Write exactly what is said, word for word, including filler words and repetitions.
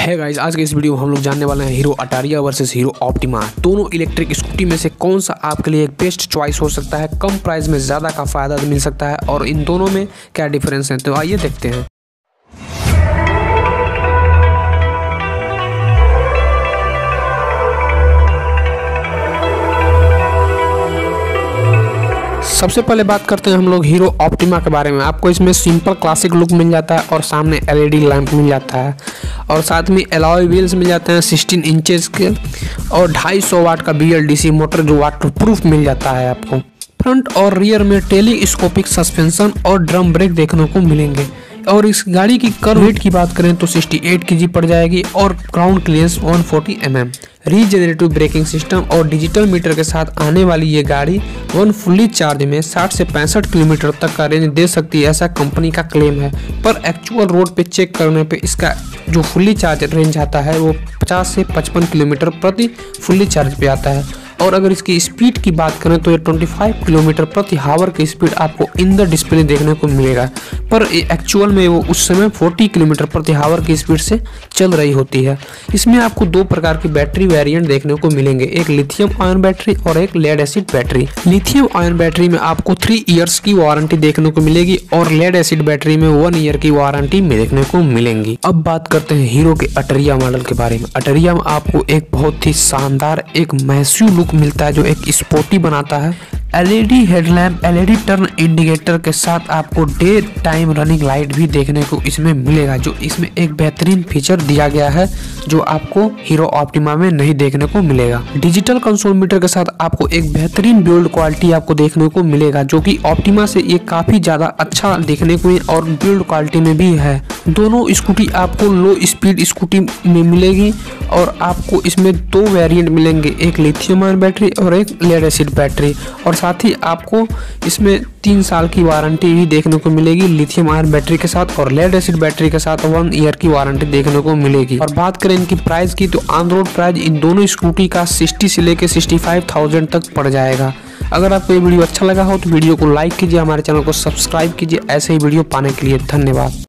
है गाइस, आज के इस वीडियो में हम लोग जानने वाले हैं हीरो अटारिया वर्सेस हीरो ऑप्टिमा। दोनों इलेक्ट्रिक स्कूटी में से कौन सा आपके लिए एक बेस्ट चॉइस हो सकता है, कम प्राइस में ज़्यादा का फ़ायदा मिल सकता है और इन दोनों में क्या डिफरेंस है, तो आइए देखते हैं। सबसे पहले बात करते हैं हम लोग हीरो ऑप्टिमा के बारे में। आपको इसमें सिंपल क्लासिक लुक मिल जाता है और सामने एलईडी लैंप मिल जाता है और साथ में अलॉय व्हील्स मिल जाते हैं सोलह इंचेस के और ढाई सौ वाट का बीएलडीसी मोटर जो वाटर प्रूफ मिल जाता है आपको। फ्रंट और रियर में टेलीस्कोपिक सस्पेंशन और ड्रम ब्रेक देखने को मिलेंगे और इस गाड़ी की कर्व वेट की बात करें तो अड़सठ केजी पड़ जाएगी और ग्राउंड क्लियरेंस एक सौ चालीस M M. Regenerative braking system और डिजिटल मीटर के साथ आने वाली ये गाड़ी वन फुल्ली चार्ज में साठ से पैंसठ किलोमीटर तक का रेंज दे सकती है, ऐसा कंपनी का क्लेम है। पर एक्चुअल रोड पे चेक करने पे इसका जो फुल्ली चार्ज रेंज आता है वो पचास से पचपन किलोमीटर प्रति फुल्ली चार्ज पे आता है। और अगर इसकी स्पीड की बात करें तो ये पच्चीस किलोमीटर प्रति हावर की स्पीड आपको इन द डिस्प्ले देखने को मिलेगा, पर एक्चुअल में वो उस समय चालीस किलोमीटर प्रति हावर की स्पीड से चल रही होती है। इसमें आपको दो प्रकार की बैटरी वेरिएंट देखने को मिलेंगे, एक लिथियम आयन बैटरी और एक lead acid battery. Lithium ion battery में आपको थ्री इयर्स की वारंटी देखने को मिलेगी और लेड एसिड बैटरी में वन ईयर की वारंटी देखने को मिलेंगी। अब बात करते हैं हीरो के अटरिया मॉडल के बारे में। अटरिया में आपको एक बहुत ही शानदार एक मैसिव मिलता है जो एक स्पोर्टी बनाता है। LED headlamp, LED turn indicator के साथ आपको डे टाइम रनिंग लाइट भी देखने को इसमें मिलेगा, जो इसमें एक बेहतरीन फीचर दिया गया है जो आपको हीरो ऑप्टिमा में नहीं देखने को मिलेगा। डिजिटल कंसोल मीटर के साथ आपको एक बेहतरीन बिल्ड क्वालिटी आपको देखने को मिलेगा, जो कि ऑप्टिमा से ये काफी ज्यादा अच्छा देखने को और बिल्ड क्वालिटी में भी है। दोनों स्कूटी आपको लो स्पीड स्कूटी में मिलेगी और आपको इसमें दो वेरिएंट मिलेंगे, एक लिथियम आयन बैटरी और एक लेड एसिड बैटरी, और साथ ही आपको इसमें तीन साल की वारंटी भी देखने को मिलेगी लिथियम आयन बैटरी के साथ, और लेड एसिड बैटरी के साथ वन ईयर की वारंटी देखने को मिलेगी। और बात करें इनकी प्राइस की तो ऑन रोड प्राइस इन दोनों स्कूटी का साठ से लेकर पैंसठ हज़ार तक पड़ जाएगा। अगर आपको ये वीडियो अच्छा लगा हो तो वीडियो को लाइक कीजिए, हमारे चैनल को सब्सक्राइब कीजिए ऐसे ही वीडियो पाने के लिए। धन्यवाद।